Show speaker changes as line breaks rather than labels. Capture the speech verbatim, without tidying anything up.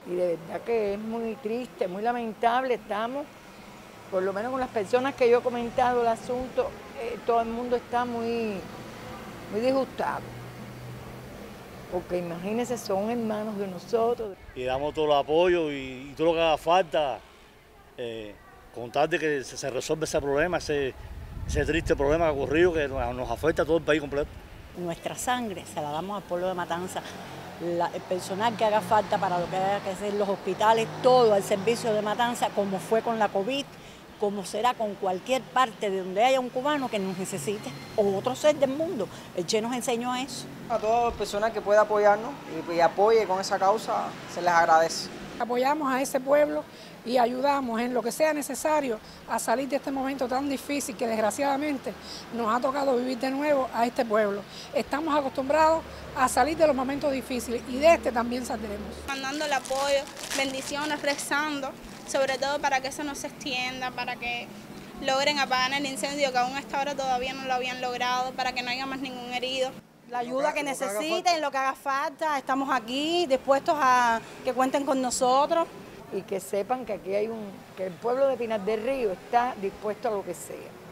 Y de verdad que es muy triste, muy lamentable. Estamos, por lo menos con las personas que yo he comentado el asunto, eh, todo el mundo está muy, muy disgustado. Porque imagínense, son hermanos de nosotros.
Y damos todo el apoyo y, y todo lo que haga falta, eh, con tal de que se, se resuelva ese problema, ese, ese triste problema que ha ocurrido, que nos, nos afecta a todo el país completo.
Nuestra sangre se la damos al pueblo de Matanzas, la, el personal que haga falta para lo que haya que hacer, los hospitales, todo al servicio de Matanzas, como fue con la COVID, como será con cualquier parte de donde haya un cubano que nos necesite, o otro ser del mundo. El Che nos enseñó a eso.
A todo el personal que pueda apoyarnos y, y apoye con esa causa, se les agradece.
Apoyamos a ese pueblo y ayudamos en lo que sea necesario a salir de este momento tan difícil que desgraciadamente nos ha tocado vivir de nuevo a este pueblo. Estamos acostumbrados a salir de los momentos difíciles y de este también saldremos.
Mandando el apoyo, bendiciones, rezando, sobre todo para que eso no se extienda, para que logren apagar el incendio que aún a esta hora todavía no lo habían logrado, para que no haya más ningún herido.
La ayuda que necesiten, lo que haga falta, estamos aquí dispuestos a que cuenten con nosotros.
Y que sepan que aquí hay un, que el pueblo de Pinar del Río está dispuesto a lo que sea.